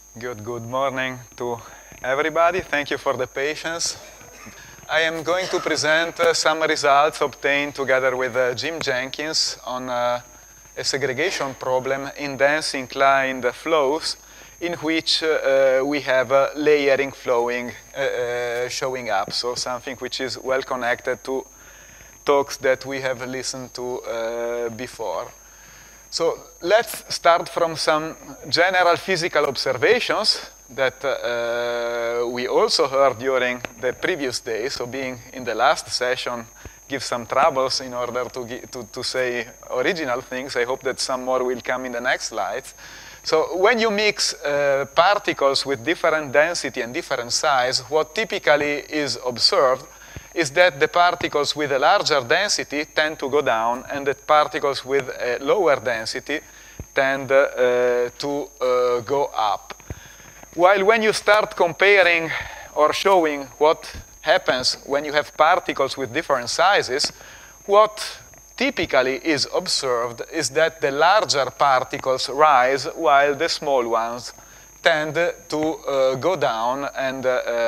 Good morning to everybody. Thank you for the patience. I am going to present some results obtained together with Jim Jenkins on a segregation problem in dense inclined flows in which we have layering flowing showing up. So something which is well connected to talks that we have listened to before. So let's start from some general physical observations that we also heard during the previous day. So being in the last session gives some troubles in order to say original things. I hope that some more will come in the next slides. So when you mix particles with different density and different size, what typically is observed is that the particles with a larger density tend to go down, and the particles with a lower density tend to go up. While when you start comparing or showing what happens when you have particles with different sizes, what typically is observed is that the larger particles rise while the small ones tend to go down, and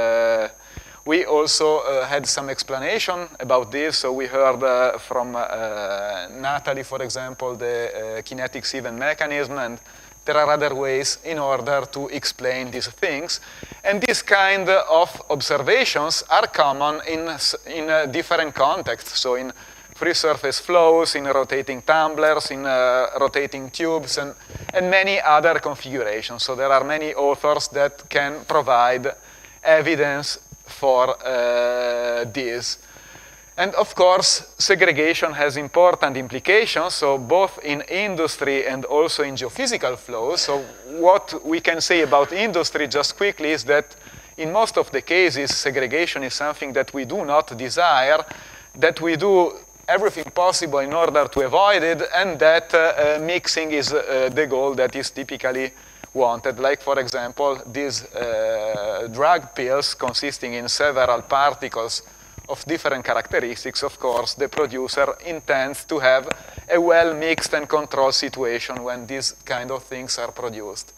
we also had some explanation about this. So we heard from Natalie, for example, the kinetic sieve mechanism, and there are other ways in order to explain these things. And these kind of observations are common in different contexts. So in free surface flows, in rotating tumblers, in rotating tubes, and many other configurations. So there are many authors that can provide evidence for this. And of course, segregation has important implications, so both in industry and also in geophysical flows. So what we can say about industry just quickly is that in most of the cases, segregation is something that we do not desire, that we do everything possible in order to avoid it, and that mixing is the goal that is typically wanted. Like, for example, these drug pills consisting in several particles of different characteristics. Of course, the producer intends to have a well-mixed and controlled situation when these kind of things are produced.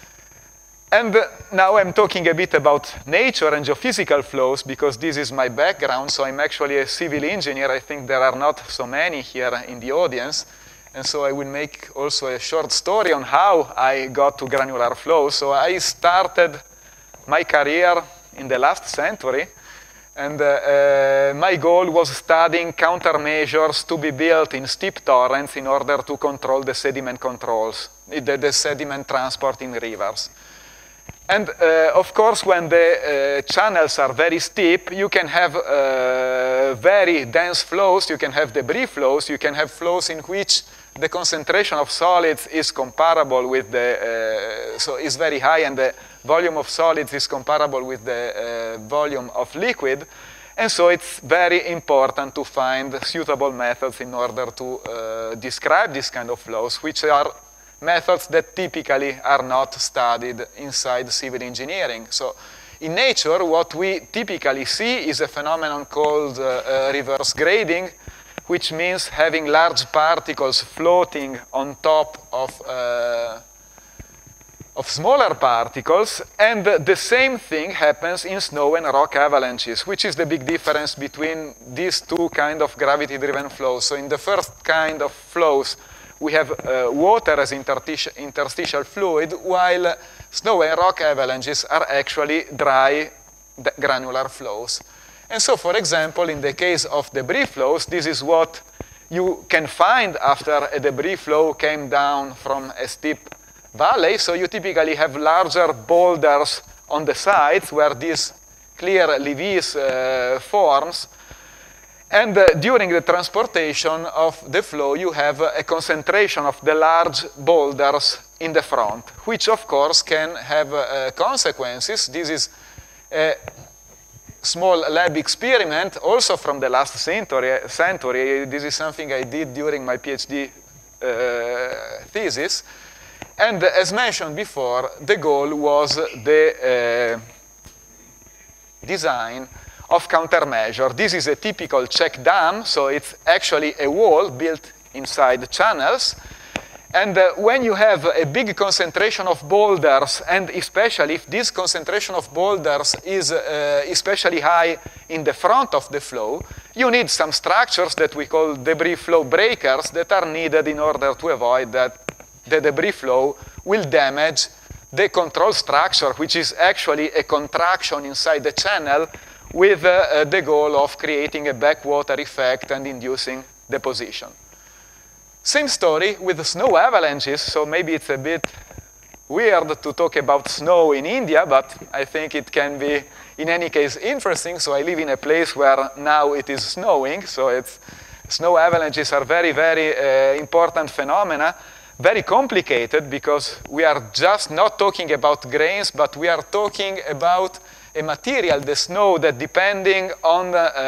And now I'm talking a bit about nature and geophysical flows, because this is my background. So I'm actually a civil engineer. I think there are not so many here in the audience. And so I will make also a short story on how I got to granular flow. So I started my career in the last century, and my goal was studying countermeasures to be built in steep torrents in order to control the sediment controls, the sediment transport in rivers. And of course, when the channels are very steep, you can have very dense flows, you can have debris flows, you can have flows in which the concentration of solids is comparable with the, so is very high, and the volume of solids is comparable with the volume of liquid. And so it's very important to find suitable methods in order to describe this kind of flows, which are methods that typically are not studied inside civil engineering. So in nature, what we typically see is a phenomenon called reverse grading, which means having large particles floating on top of smaller particles. And the same thing happens in snow and rock avalanches, which is the big difference between these two kind of gravity-driven flows. So in the first kind of flows, we have water as interstitial fluid, while snow and rock avalanches are actually dry granular flows. And so, for example, in the case of debris flows, this is what you can find after a debris flow came down from a steep valley. So you typically have larger boulders on the sides where these clear levees forms. And during the transportation of the flow, you have a concentration of the large boulders in the front, which of course can have consequences. This is a small lab experiment, also from the last century. This is something I did during my PhD thesis. And as mentioned before, the goal was the design of countermeasure. This is a typical check dam, so it's actually a wall built inside channels. And when you have a big concentration of boulders, and especially if this concentration of boulders is especially high in the front of the flow, you need some structures that we call debris flow breakers that are needed in order to avoid that the debris flow will damage the control structure, which is actually a contraction inside the channel with the goal of creating a backwater effect and inducing deposition. Same story with the snow avalanches, so maybe it's a bit weird to talk about snow in India, but I think it can be, in any case, interesting. So I live in a place where now it is snowing, so snow avalanches are very, very important phenomena, very complicated because we are just not talking about grains, but we are talking about a material, the snow, that depending on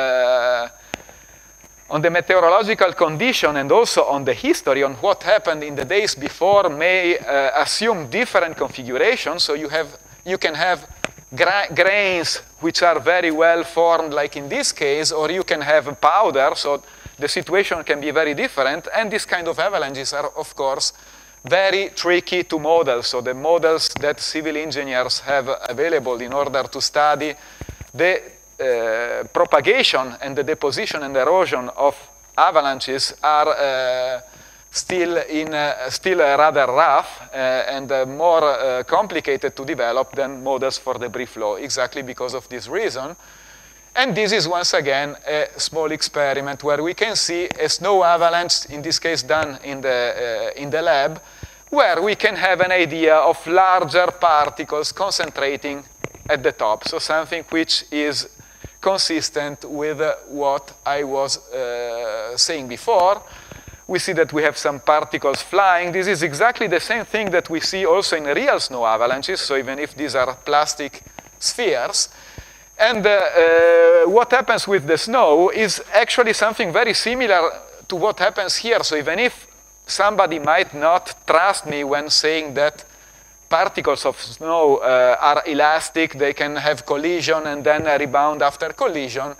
the meteorological condition and also on the history, on what happened in the days before, may assume different configurations. So you can have grains which are very well formed, like in this case, or you can have powder, so the situation can be very different. And these kind of avalanches are, of course, very tricky to model. So the models that civil engineers have available in order to study the propagation and the deposition and erosion of avalanches are still rather rough and more complicated to develop than models for debris flow, exactly because of this reason. And this is once again a small experiment where we can see a snow avalanche, in this case done in the lab, where we can have an idea of larger particles concentrating at the top. So something which is consistent with what I was saying before. We see that we have some particles flying. This is exactly the same thing that we see also in real snow avalanches, so even if these are plastic spheres. And what happens with the snow is actually something very similar to what happens here. So even if somebody might not trust me when saying that particles of snow are elastic, they can have collision and then rebound after collision,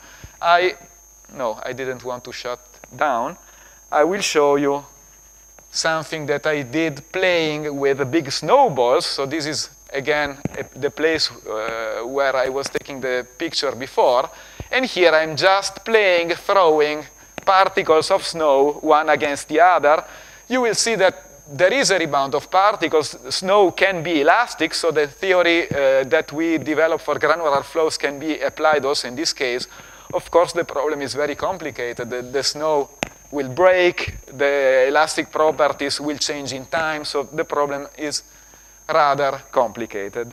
no, I didn't want to shut down. I will show you something that I did playing with big snowballs. So this is, again, the place where I was taking the picture before. And here I'm just playing, throwing particles of snow one against the other. You will see that there is a rebound of particles. Snow can be elastic, so the theory that we develop for granular flows can be applied also in this case. Of course, the problem is very complicated. The snow will break, the elastic properties will change in time, so the problem is rather complicated.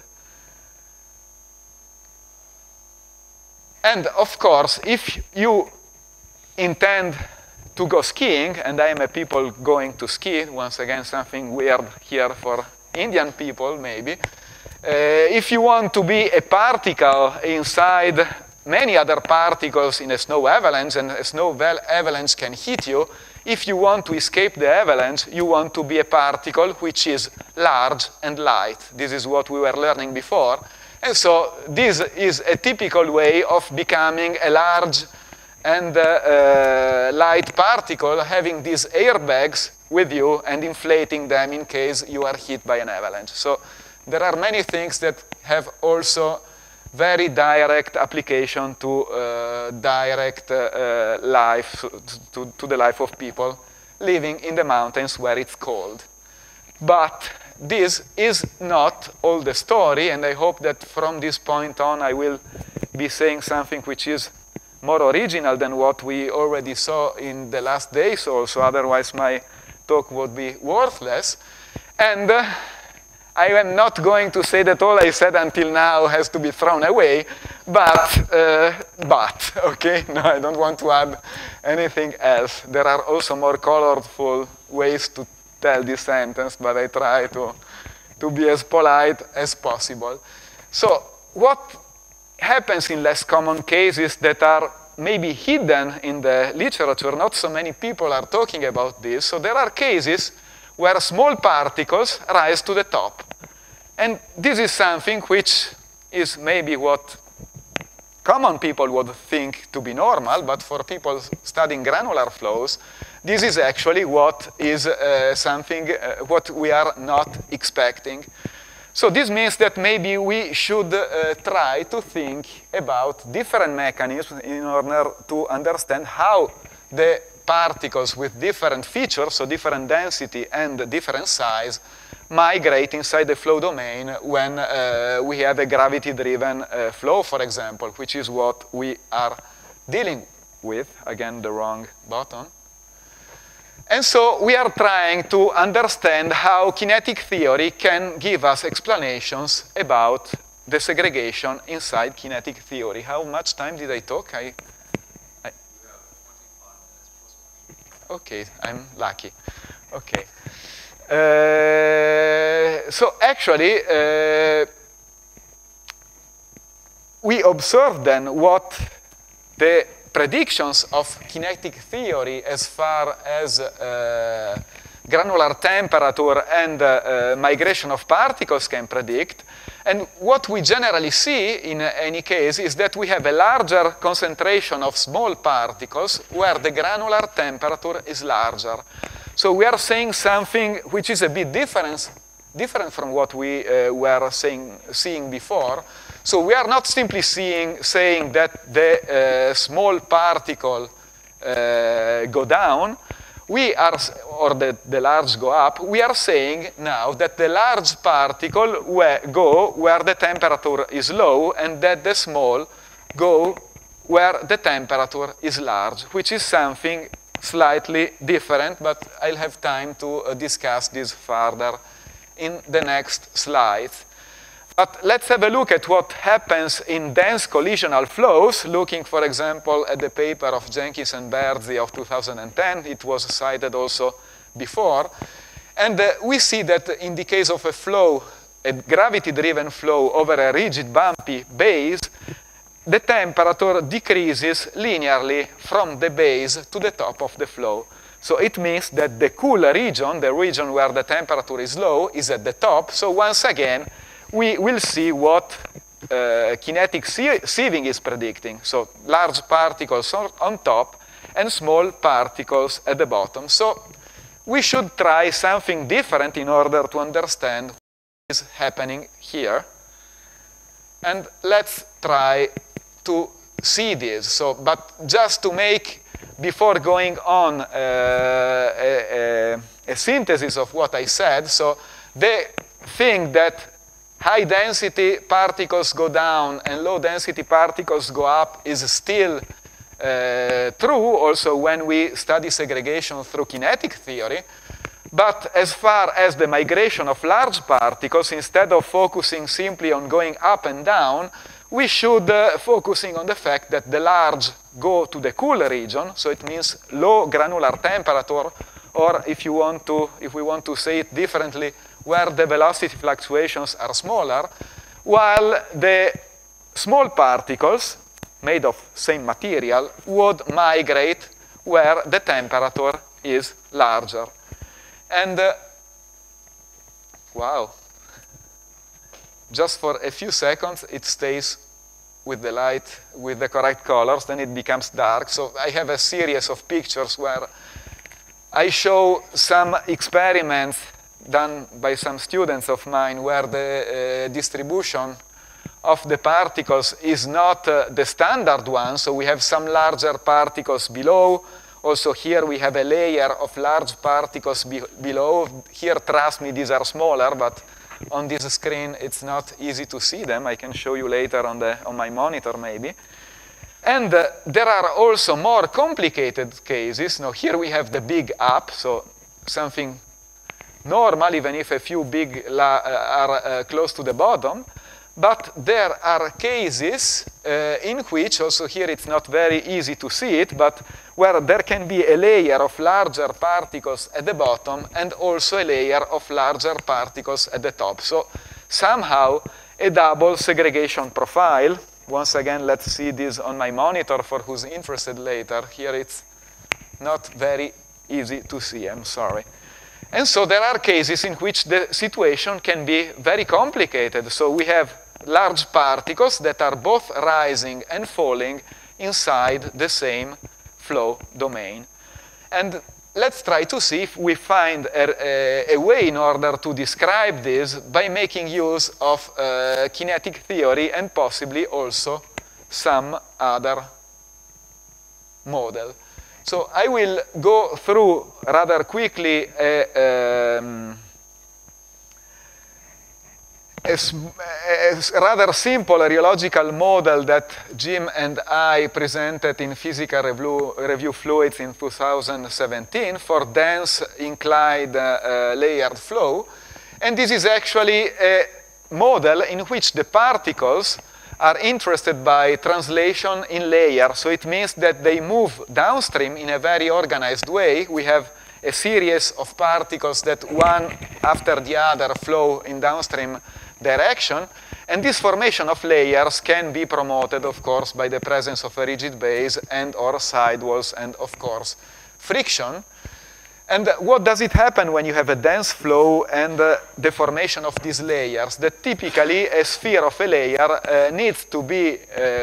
And of course, if you intend to go skiing, and I am a people going to ski, once again something weird here for Indian people maybe, if you want to be a particle inside many other particles in a snow avalanche, and a snow avalanche can hit you, if you want to escape the avalanche, you want to be a particle which is large and light. This is what we were learning before. And so this is a typical way of becoming a large and light particle, having these airbags with you and inflating them in case you are hit by an avalanche. So there are many things that have also very direct application to direct life, to the life of people living in the mountains where it's cold. But this is not all the story, and I hope that from this point on I will be saying something which is more original than what we already saw in the last days also, otherwise my talk would be worthless. And I am not going to say that all I said until now has to be thrown away, but, okay, no, I don't want to add anything else. There are also more colorful ways to tell this sentence, but I try to be as polite as possible. So what happens in less common cases that are maybe hidden in the literature? Not so many people are talking about this. So there are cases where small particles rise to the top. And this is something which is maybe what common people would think to be normal, but for people studying granular flows, this is actually what is what we are not expecting. So this means that maybe we should try to think about different mechanisms in order to understand how the particles with different features, so different density and different size, migrate inside the flow domain when we have a gravity-driven flow, for example, which is what we are dealing with. Again, the wrong button. And so we are trying to understand how kinetic theory can give us explanations about the segregation inside kinetic theory. How much time did I talk? Okay, I'm lucky. Okay. So actually, we observe then what the predictions of kinetic theory as far as granular temperature and migration of particles can predict. And what we generally see in any case is that we have a larger concentration of small particles where the granular temperature is larger. So we are saying something which is a bit different from what we were seeing before. So we are not simply saying that the small particle go down, or the large go up. We are saying now that the large particle go where the temperature is low, and that the small go where the temperature is large, which is something slightly different, but I'll have time to discuss this further in the next slide. But let's have a look at what happens in dense collisional flows, looking, for example, at the paper of Jenkins and Berzzi of 2010. It was cited also before. And we see that in the case of a flow, a gravity-driven flow over a rigid bumpy base, the temperature decreases linearly from the base to the top of the flow. So it means that the cool region, the region where the temperature is low, is at the top. So once again, we will see what kinetic sieving is predicting. So large particles on top and small particles at the bottom. So we should try something different in order to understand what is happening here. And let's try to see this. So, but just to make, before going on, a synthesis of what I said, so the thing that high density particles go down and low density particles go up is still true also when we study segregation through kinetic theory. But as far as the migration of large particles, instead of focusing simply on going up and down, we should focusing on the fact that the large go to the cool region, so it means low granular temperature, or if we want to say it differently, where the velocity fluctuations are smaller, while the small particles made of same material would migrate where the temperature is larger. And wow, just for a few seconds it stays with the light, with the correct colors, then it becomes dark. So I have a series of pictures where I show some experiments done by some students of mine where the distribution of the particles is not the standard one. So we have some larger particles below. Also here we have a layer of large particles below. Here, trust me, these are smaller, but on this screen it's not easy to see them. I can show you later on my monitor maybe. And there are also more complicated cases. Now here we have the big up, so something normal, even if a few big are close to the bottom. But there are cases in which, also here it's not very easy to see it, but where there can be a layer of larger particles at the bottom and also a layer of larger particles at the top. So somehow a double segregation profile. Once again, let's see this on my monitor for who's interested later. Here it's not very easy to see, I'm sorry. And so there are cases in which the situation can be very complicated. So we have large particles that are both rising and falling inside the same flow domain. And let's try to see if we find a way in order to describe this by making use of kinetic theory and possibly also some other model. So I will go through rather quickly a rather simple rheological model that Jim and I presented in Physical Review Fluids in 2017 for dense inclined layered flow. And this is actually a model in which the particles are interested by translation in layers. So it means that they move downstream in a very organized way. We have a series of particles that one after the other flow in downstream direction. And this formation of layers can be promoted, of course, by the presence of a rigid base and or sidewalls and, of course, friction. And what does it happen when you have a dense flow and the formation of these layers? That typically a sphere of a layer needs to be,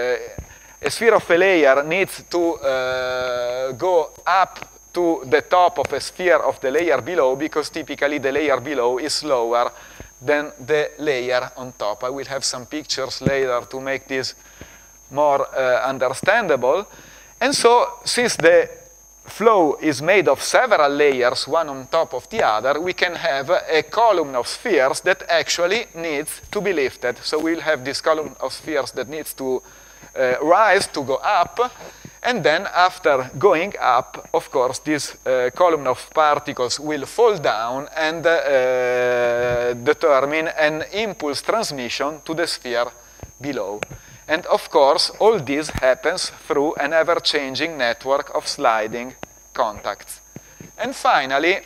a sphere of a layer needs to go up to the top of a sphere of the layer below, because typically the layer below is slower than the layer on top. I will have some pictures later to make this more understandable. And so, since the flow is made of several layers, one on top of the other, we can have a column of spheres that actually needs to be lifted. So we'll have this column of spheres that needs to rise, to go up, and then after going up, of course, this column of particles will fall down and determine an impulse transmission to the sphere below. And of course, all this happens through an ever-changing network of sliding contacts. And finally,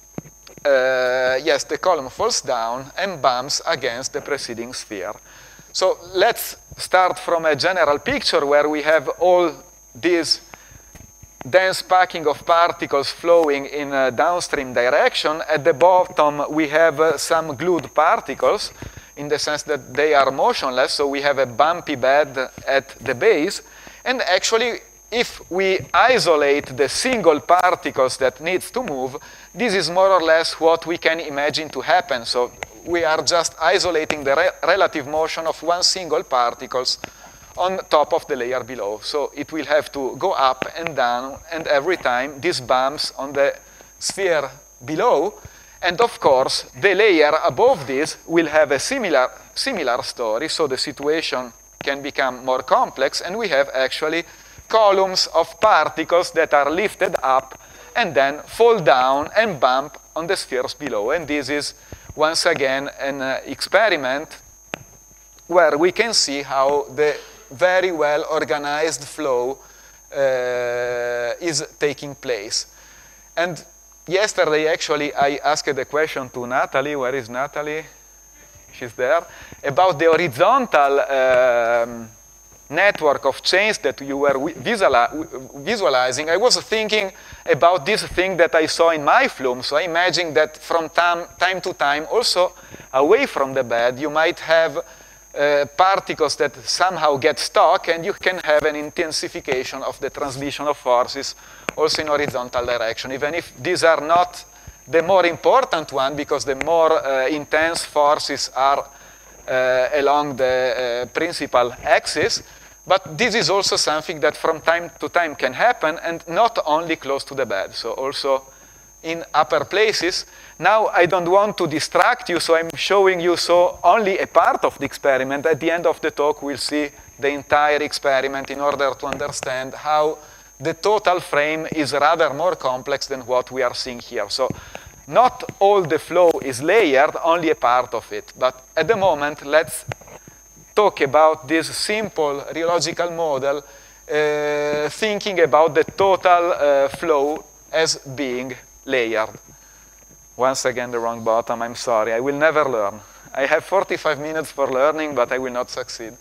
yes, the column falls down and bumps against the preceding sphere. So let's start from a general picture where we have all this dense packing of particles flowing in a downstream direction. At the bottom, we have some glued particles, in the sense that they are motionless, so we have a bumpy bed at the base. And actually, if we isolate the single particles that needs to move, this is more or less what we can imagine to happen. So we are just isolating the relative motion of one single particles on top of the layer below. So it will have to go up and down, and every time this bumps on the sphere below. And of course, the layer above this will have a similar story, so the situation can become more complex, and we have actually columns of particles that are lifted up and then fall down and bump on the spheres below. And this is, once again, an experiment where we can see how the very well organized flow is taking place. And yesterday, actually, I asked a question to Natalie. Where is Natalie? She's there. About the horizontal network of chains that you were visualizing. I was thinking about this thing that I saw in my flume. So I imagine that from time to time, also away from the bed, you might have particles that somehow get stuck, and you can have an intensification of the transmission of forces also in horizontal direction, even if these are not the more important one, because the more intense forces are along the principal axis. But this is also something that from time to time can happen, and not only close to the bed, so also in upper places. Now, I don't want to distract you, so I'm showing you only a part of the experiment. At the end of the talk, we'll see the entire experiment in order to understand how the total frame is rather more complex than what we are seeing here. So not all the flow is layered, only a part of it. But at the moment, let's talk about this simple rheological model, thinking about the total flow as being layered. Once again, the wrong bottom, I'm sorry. I will never learn. I have 45 minutes for learning, but I will not succeed.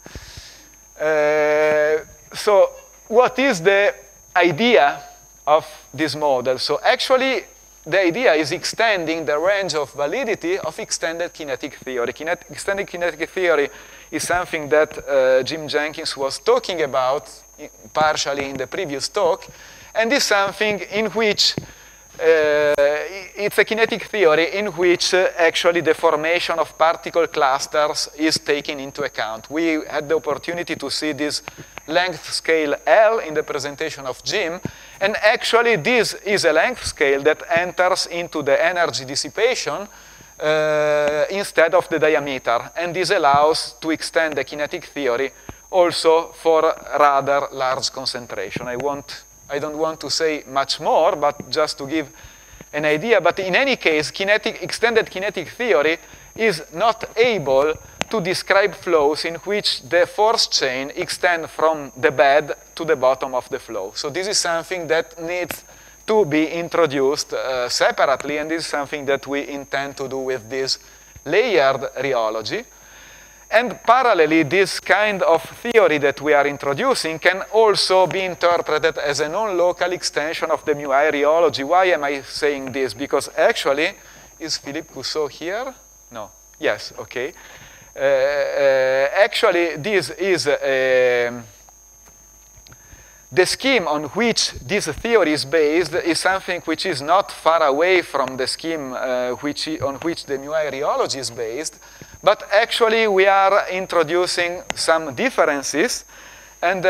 So what is the idea of this model? So actually, the idea is extending the range of validity of extended kinetic theory. Extended kinetic theory is something that Jim Jenkins was talking about partially in the previous talk, and is something in which it's a kinetic theory in which actually the formation of particle clusters is taken into account. We had the opportunity to see this length scale L in the presentation of Jim, and actually this is a length scale that enters into the energy dissipation instead of the diameter, and this allows to extend the kinetic theory also for rather large concentration. I don't want to say much more, but just to give an idea. But in any case, extended kinetic theory is not able to describe flows in which the force chain extends from the bed to the bottom of the flow. So this is something that needs to be introduced separately, and this is something that we intend to do with this layered rheology. And parallelly, this kind of theory that we are introducing can also be interpreted as a non-local extension of the mu-I rheology. Why am I saying this? Because actually, is Philippe Cousseau here? No. Yes, okay. Actually, this is the scheme on which this theory is based is something which is not far away from the scheme on which the mu-I rheology is based. But actually, we are introducing some differences, and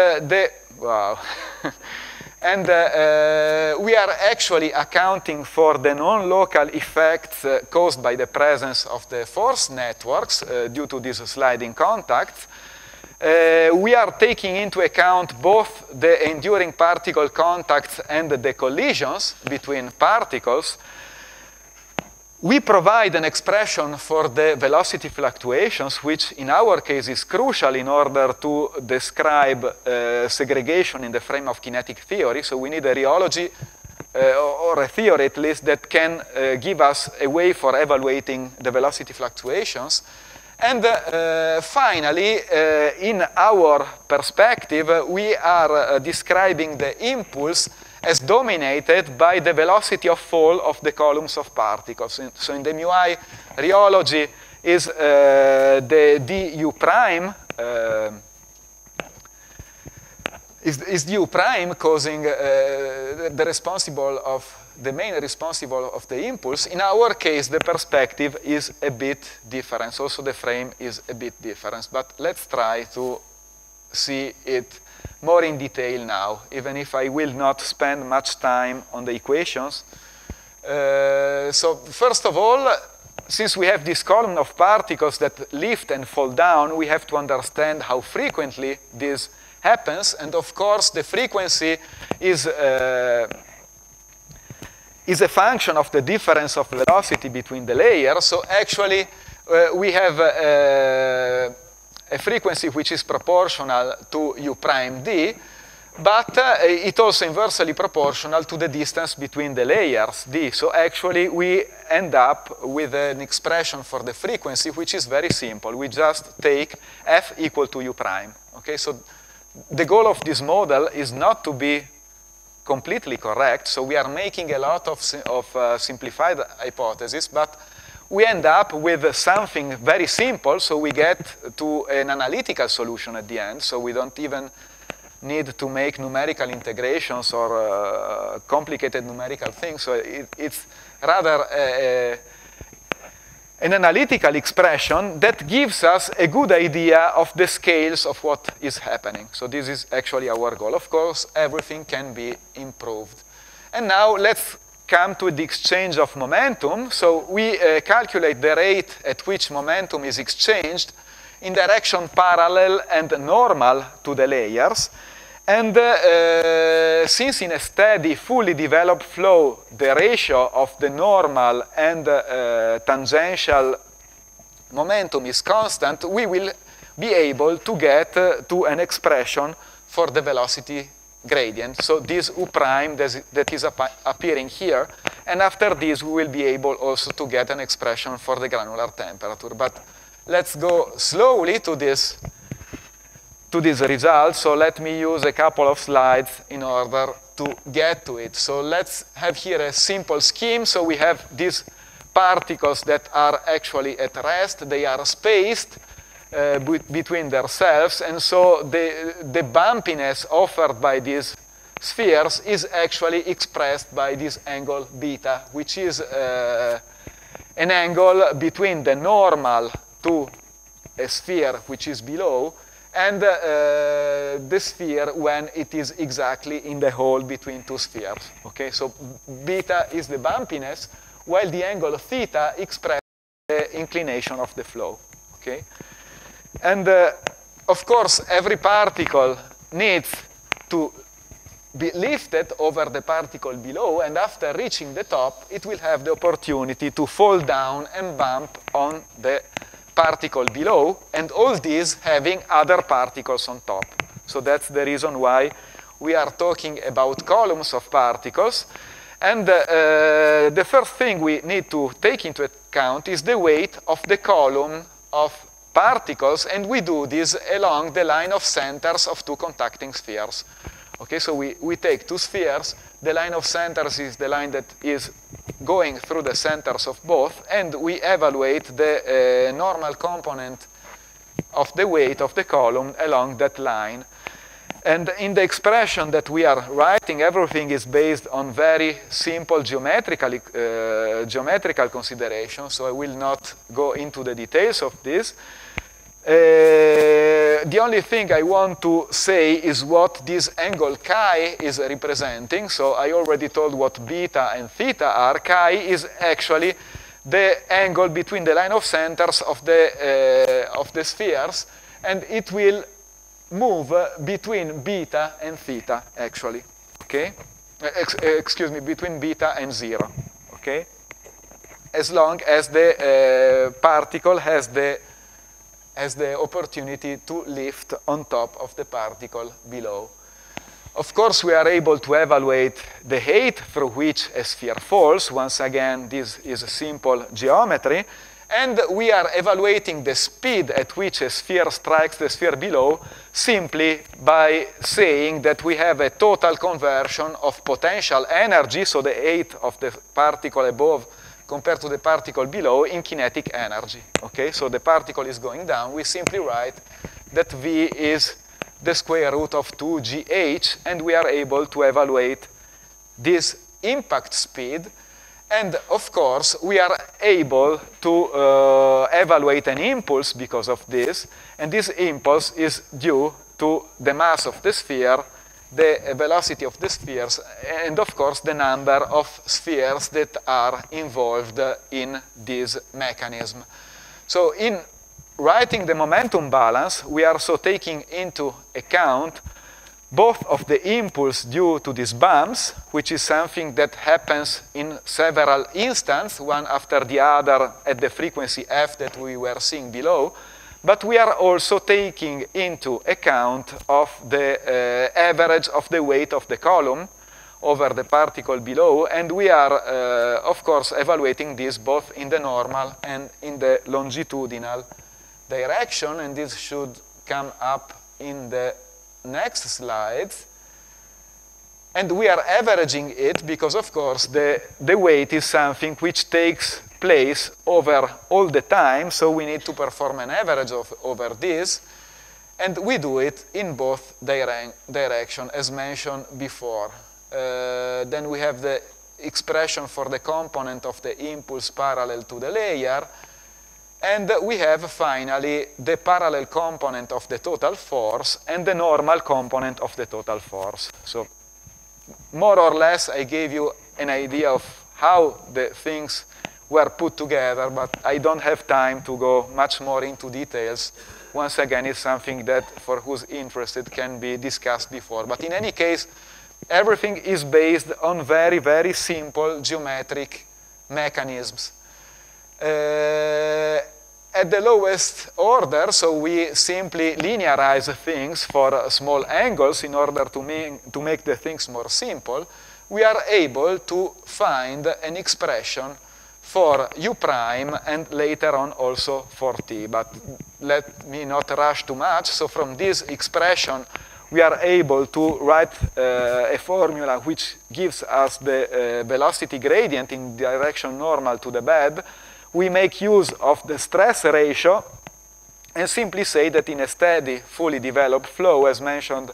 we are actually accounting for the non-local effects caused by the presence of the force networks due to these sliding contacts. We are taking into account both the enduring particle contacts and the collisions between particles. We provide an expression for the velocity fluctuations, which in our case is crucial in order to describe segregation in the frame of kinetic theory. So we need a rheology, or a theory at least, that can give us a way for evaluating the velocity fluctuations. And finally, in our perspective, we are describing the impulse as dominated by the velocity of fall of the columns of particles. So in the mu-I rheology is the du prime is du prime causing the main responsible of the impulse. In our case, the perspective is a bit different. Also, the frame is a bit different. But let's try to see it more in detail now, even if I will not spend much time on the equations. So first of all, since we have this column of particles that lift and fall down, we have to understand how frequently this happens. And of course, the frequency is a function of the difference of velocity between the layers. So actually, we have a frequency which is proportional to u prime d, but it also inversely proportional to the distance between the layers d. So actually, we end up with an expression for the frequency which is very simple. We just take f equal to u prime. Okay, so the goal of this model is not to be completely correct. So we are making a lot of simplified hypotheses, but we end up with something very simple, so we get to an analytical solution at the end, so we don't even need to make numerical integrations or complicated numerical things. So it's rather an analytical expression that gives us a good idea of the scales of what is happening. So this is actually our goal. Of course, everything can be improved. And now let's come to the exchange of momentum. So we calculate the rate at which momentum is exchanged in direction parallel and normal to the layers. And since in a steady, fully developed flow, the ratio of the normal and tangential momentum is constant, we will be able to get to an expression for the velocity gradient. So this u prime that is appearing here, and after this we will be able also to get an expression for the granular temperature. But let's go slowly to this result. So let me use a couple of slides in order to get to it. So let's have here a simple scheme. So we have these particles that are actually at rest. They are spaced between themselves, and so the bumpiness offered by these spheres is actually expressed by this angle beta, which is an angle between the normal to a sphere which is below and the sphere when it is exactly in the hole between two spheres. Okay, so beta is the bumpiness, while the angle theta expresses the inclination of the flow. Okay, and of course every particle needs to be lifted over the particle below, and after reaching the top, it will have the opportunity to fall down and bump on the particle below, and all these having other particles on top. So that's the reason why we are talking about columns of particles. And the first thing we need to take into account is the weight of the column of particles, and we do this along the line of centers of two contacting spheres. Okay, so we take two spheres, the line of centers is the line that is going through the centers of both, and we evaluate the normal component of the weight of the column along that line. And in the expression that we are writing, everything is based on very simple geometrical considerations, so I will not go into the details of this. The only thing I want to say is what this angle chi is representing. So I already told what beta and theta are. Chi is actually the angle between the line of centers of the spheres, and it will move between beta and theta, actually. Okay? Excuse me, between beta and 0. Okay? As long as the particle has the opportunity to lift on top of the particle below. Of course, we are able to evaluate the height through which a sphere falls. Once again, this is a simple geometry. And we are evaluating the speed at which a sphere strikes the sphere below simply by saying that we have a total conversion of potential energy, so the height of the particle above compared to the particle below, in kinetic energy. Okay, so the particle is going down. We simply write that V is the square root of 2gh, and we are able to evaluate this impact speed. And of course, we are able to evaluate an impulse because of this, and this impulse is due to the mass of the sphere, the velocity of the spheres, and of course the number of spheres that are involved in this mechanism. So in writing the momentum balance, we are also taking into account both of the impulse due to these bumps, which is something that happens in several instants, one after the other at the frequency f that we were seeing below, but we are also taking into account of the average of the weight of the column over the particle below, and we are, of course, evaluating this both in the normal and in the longitudinal direction, and this should come up in the next slides. And we are averaging it because, of course, the weight is something which takes place over all the time, so we need to perform an average over this, and we do it in both directions, as mentioned before. Then we have the expression for the component of the impulse parallel to the layer, and we have finally the parallel component of the total force and the normal component of the total force. So more or less I gave you an idea of how the things were put together, but I don't have time to go much more into details. Once again, it's something that for who's interested can be discussed before. But in any case, everything is based on very, very simple geometric mechanisms. At the lowest order, so we simply linearize things for small angles in order to make the things more simple, we are able to find an expression for u prime and later on also for t. But let me not rush too much. So from this expression, we are able to write a formula which gives us the velocity gradient in direction normal to the bed. We make use of the stress ratio and simply say that in a steady, fully developed flow, as mentioned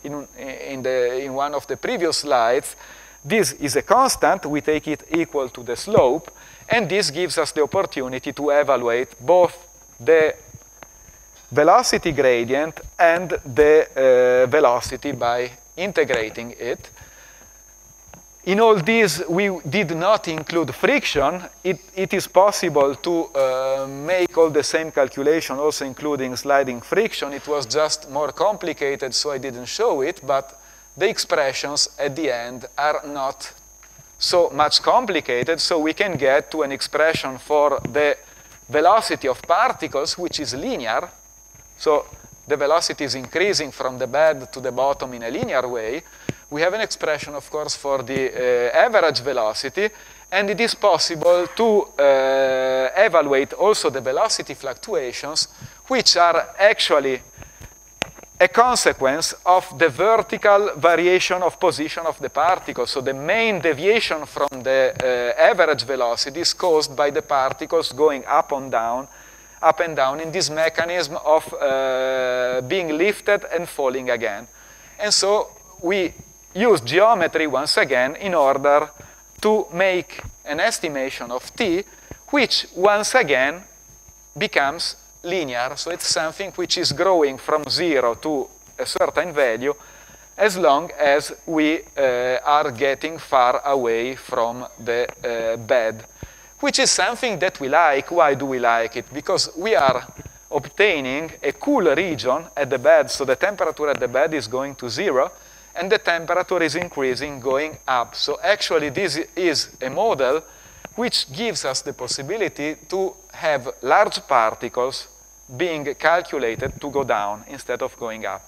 in one of the previous slides, this is a constant. We take it equal to the slope, and this gives us the opportunity to evaluate both the velocity gradient and the velocity by integrating it. In all this, we did not include friction. It is possible to make all the same calculation, also including sliding friction. It was just more complicated, so I didn't show it, but the expressions at the end are not so much complicated, so we can get to an expression for the velocity of particles, which is linear. So the velocity is increasing from the bed to the bottom in a linear way. We have an expression, of course, for the average velocity, and it is possible to evaluate also the velocity fluctuations, which are actually a consequence of the vertical variation of position of the particles. So the main deviation from the average velocity is caused by the particles going up and down in this mechanism of being lifted and falling again. And so we use geometry once again in order to make an estimation of t, which once again becomes linear. So it's something which is growing from 0 to a certain value as long as we are getting far away from the bed, which is something that we like. Why do we like it? Because we are obtaining a cool region at the bed, so the temperature at the bed is going to 0, and the temperature is increasing, going up. So actually this is a model which gives us the possibility to have large particles being calculated to go down instead of going up,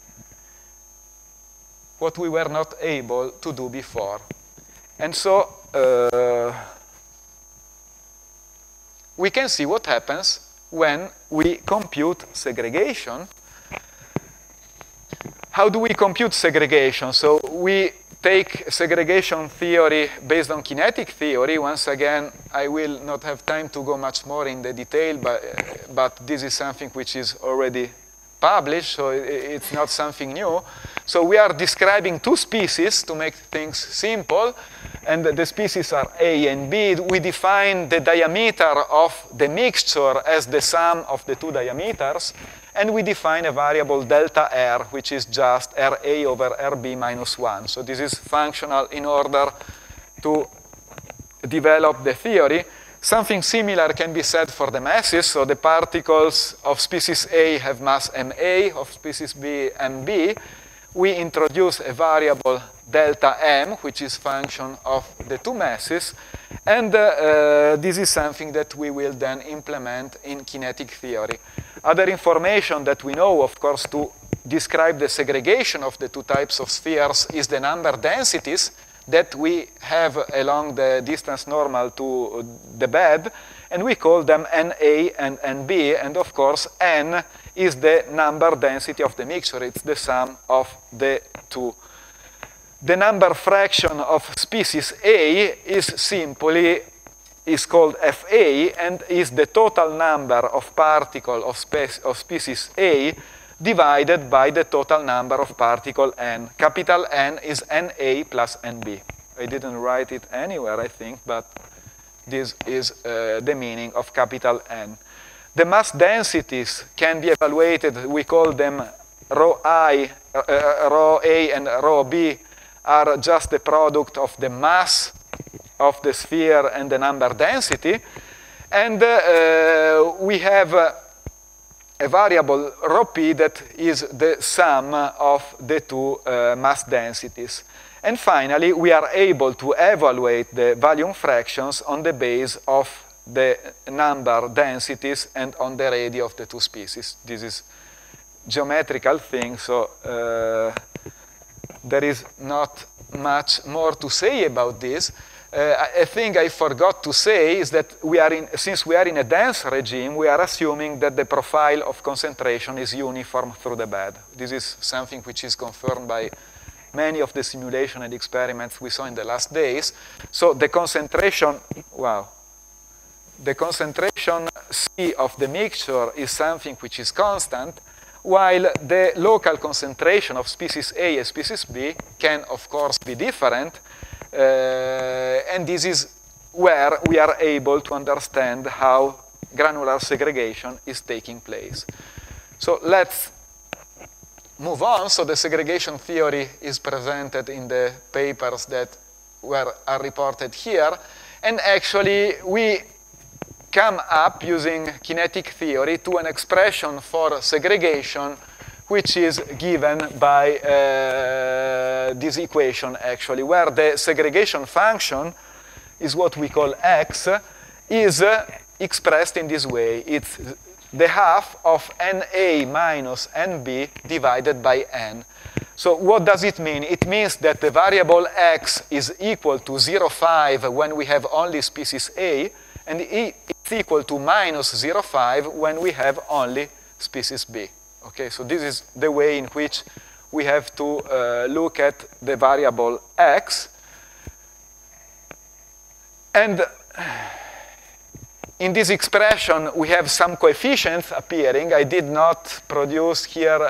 what we were not able to do before. And so we can see what happens when we compute segregation. How do we compute segregation? So we take segregation theory based on kinetic theory. Once again, I will not have time to go much more in the detail, but this is something which is already published, so it's not something new. So we are describing two species to make things simple, and the species are A and B. We define the diameter of the mixture as the sum of the two diameters, and we define a variable delta R, which is just RA over RB minus 1. So this is functional in order to develop the theory. Something similar can be said for the masses. So the particles of species A have mass ma, of species B mb. We introduce a variable delta m, which is function of the two masses, and this is something that we will then implement in kinetic theory. Other information that we know, of course, to describe the segregation of the two types of spheres is the number densities that we have along the distance normal to the bed, and we call them Na and Nb, and of course N is the number density of the mixture. It's the sum of the two. The number fraction of species A is called Fa, and is the total number of particles of species A divided by the total number of particle N. Capital N is Na plus Nb. I didn't write it anywhere, I think, but this is the meaning of capital N. The mass densities can be evaluated. We call them rho A and rho B are just the product of the mass of the sphere and the number density. And we have a variable rho p that is the sum of the two mass densities. And finally, we are able to evaluate the volume fractions on the base of the number densities and on the radii of the two species. This is geometrical thing, so there is not much more to say about this. A thing I forgot to say is that since we are in a dense regime, we are assuming that the profile of concentration is uniform through the bed. This is something which is confirmed by many of the simulation and experiments we saw in the last days. So the concentration, the concentration C of the mixture is something which is constant. while the local concentration of species A and species B can, of course, be different, and this is where we are able to understand how granular segregation is taking place. So let's move on. So the segregation theory is presented in the papers that are reported here, and actually we come up using kinetic theory to an expression for segregation which is given by this equation, actually, where the segregation function is what we call x, is expressed in this way. It's the half of NA minus NB divided by N. So what does it mean? It means that the variable x is equal to 0.5 when we have only species A, and it's equal to minus 0.5 when we have only species B. Okay, so this is the way in which we have to look at the variable x. And in this expression, we have some coefficients appearing. I did not produce here,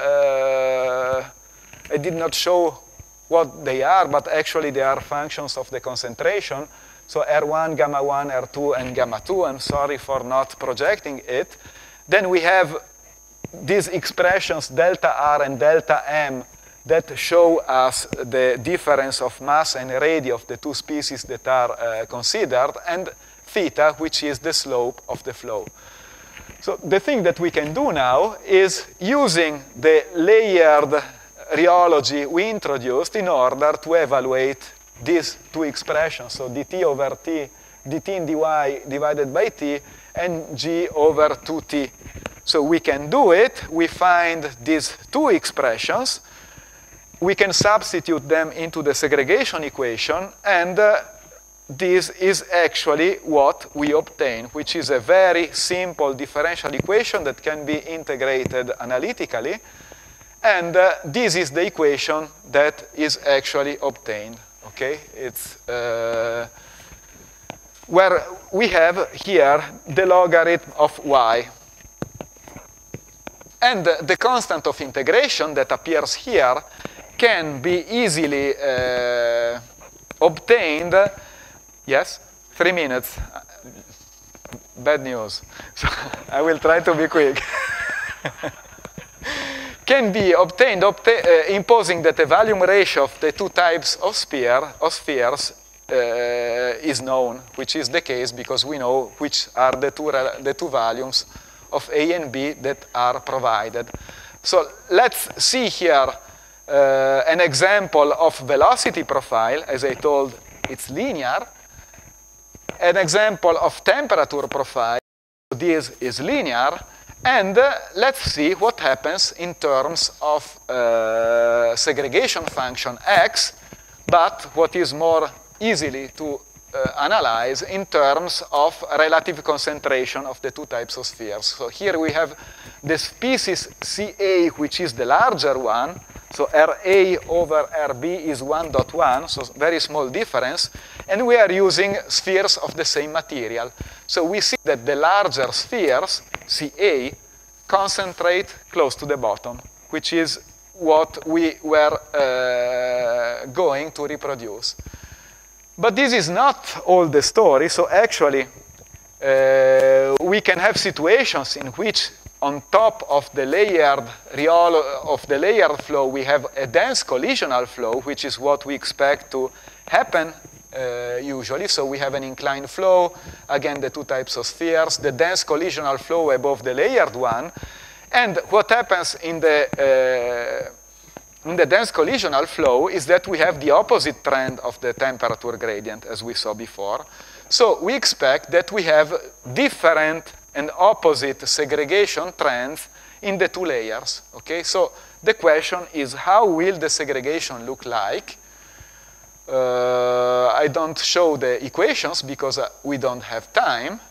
I did not show what they are, but actually they are functions of the concentration. So R1, gamma 1, R2, and gamma 2. I'm sorry for not projecting it. Then we have these expressions delta R and delta M that show us the difference of mass and radii of the two species that are considered, and theta, which is the slope of the flow. So the thing that we can do now is using the layered rheology we introduced in order to evaluate these two expressions, so dt over t, dt in dy divided by t, and g over 2t. So we can do it. We find these two expressions. We can substitute them into the segregation equation, and this is actually what we obtain, which is a very simple differential equation that can be integrated analytically. And this is the equation that is actually obtained. Okay, it's where we have here the logarithm of y. And the constant of integration that appears here can be easily obtained. Yes, 3 minutes. Bad news. So I will try to be quick. Can be obtained imposing that the volume ratio of the two types of spheres is known, which is the case because we know which are the two volumes of A and B that are provided. So let's see here an example of velocity profile. As I told, it's linear. An example of temperature profile. This is linear. And let's see what happens in terms of segregation function x, but what is more easily to analyze in terms of relative concentration of the two types of spheres. So here we have the species CA, which is the larger one. So RA over RB is 1.1, so very small difference. And we are using spheres of the same material. So we see that the larger spheres, CA, concentrate close to the bottom, which is what we were going to reproduce. But this is not all the story. So actually, we can have situations in which on top of the layered flow, we have a dense collisional flow, which is what we expect to happen usually. So we have an inclined flow, again, the two types of spheres, the dense collisional flow above the layered one. And what happens in the dense collisional flow is that we have the opposite trend of the temperature gradient, as we saw before. So we expect that we have different and opposite segregation trends in the two layers. Okay, so the question is, how will the segregation look like? I don't show the equations because we don't have time.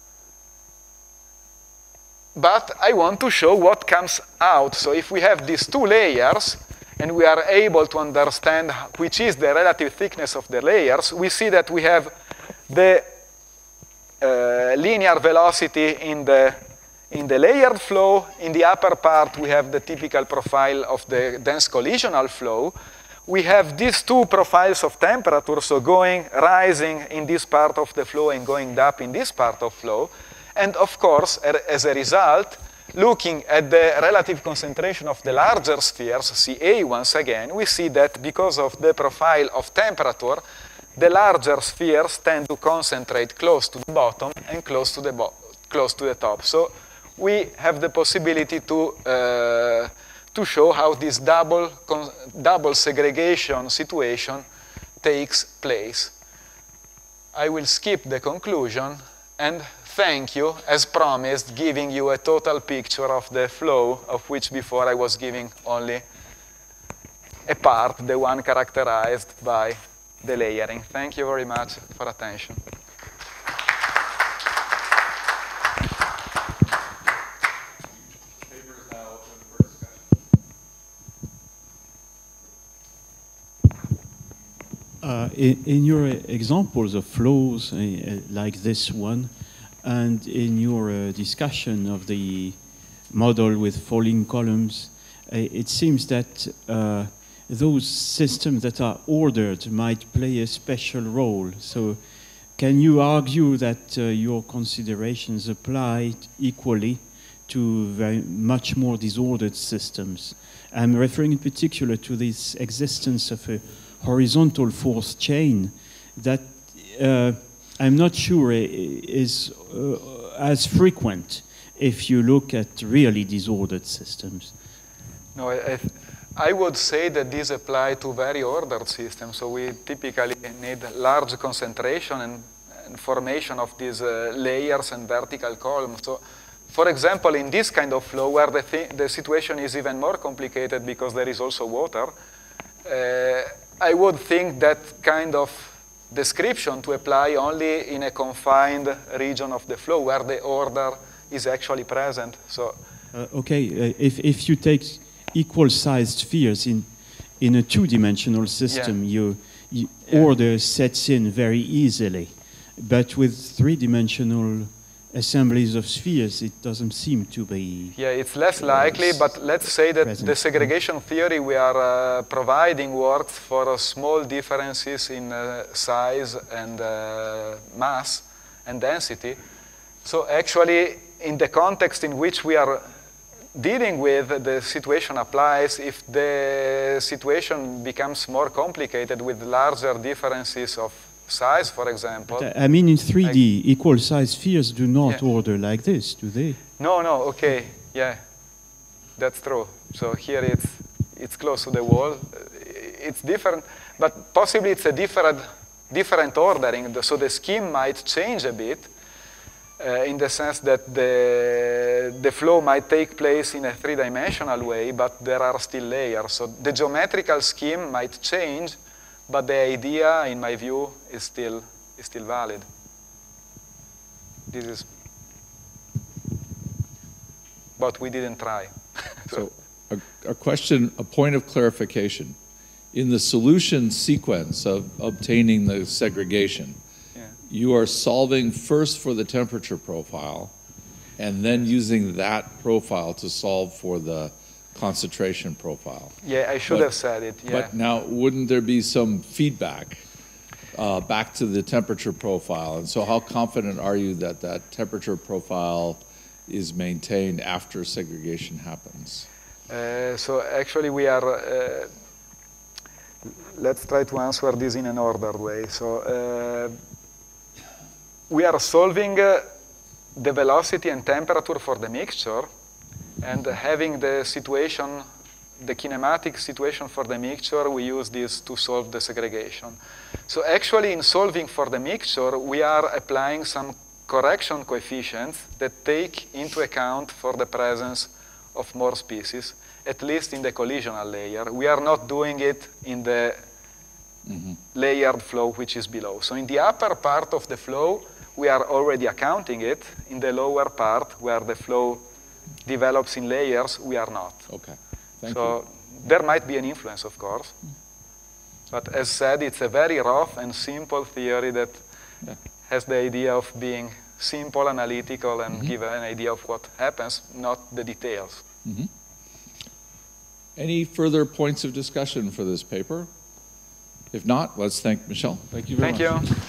But I want to show what comes out. So if we have these two layers, and we are able to understand which is the relative thickness of the layers, we see that we have the linear velocity in the In the layered flow, in the upper part, we have the typical profile of the dense collisional flow. We have these two profiles of temperature, so rising in this part of the flow and going up in this part of flow. And of course, as a result, looking at the relative concentration of the larger spheres, Ca once again, we see that because of the profile of temperature, the larger spheres tend to concentrate close to the bottom and close to the top. So we have the possibility to show how this double segregation situation takes place. I will skip the conclusion and thank you, as promised, giving you a total picture of the flow, of which before I was giving only a part, the one characterized by the layering. Thank you very much for attention. In your examples of flows like this one, and in your discussion of the model with falling columns, it seems that those systems that are ordered might play a special role. So can you argue that your considerations apply equally to very much more disordered systems? I'm referring in particular to this existence of a horizontal force chain that I'm not sure is as frequent if you look at really disordered systems. No, I would say that these apply to very ordered systems. So we typically need large concentration and formation of these layers and vertical columns. So, for example, in this kind of flow where the situation is even more complicated because there is also water, I would think that kind of description to apply only in a confined region of the flow where the order is actually present. So, okay, if you take equal-sized spheres in a two-dimensional system, yeah. Order sets in very easily. But with three-dimensional assemblies of spheres, it doesn't seem to be... Yeah, it's less likely, but let's say that present. The segregation theory we are providing works for small differences in size and mass and density. So actually, in the context in which we are dealing with, the situation applies. If the situation becomes more complicated with larger differences of size, for example. But, I mean, in 3D, equal-sized spheres do not order like this, do they? No, okay, yeah, that's true. So here it's close to the wall. It's different, but possibly it's a different ordering. So the scheme might change a bit in the sense that the flow might take place in a three-dimensional way, but there are still layers. So the geometrical scheme might change, but the idea, in my view, is still valid. This is, but we didn't try. So a question, a point of clarification. In the solution sequence of obtaining the segregation, you are solving first for the temperature profile, and then using that profile to solve for the concentration profile. Yeah, I should have said it, yeah. But now, wouldn't there be some feedback back to the temperature profile? And so how confident are you that that temperature profile is maintained after segregation happens? So actually we are, let's try to answer this in an ordered way. So we are solving the velocity and temperature for the mixture, and having the situation, the kinematic situation for the mixture, we use this to solve the segregation. So actually in solving for the mixture, we are applying some correction coefficients that take into account for the presence of more species, at least in the collisional layer. We are not doing it in the layered flow, which is below. So in the upper part of the flow, we are already accounting it. In the lower part, where the flow develops in layers, we are not. Okay, thank you. So there might be an influence, of course. But as said, it's a very rough and simple theory that has the idea of being simple, analytical, and give an idea of what happens, not the details. Any further points of discussion for this paper? If not, let's thank Michel. Thank you very much. Thank you.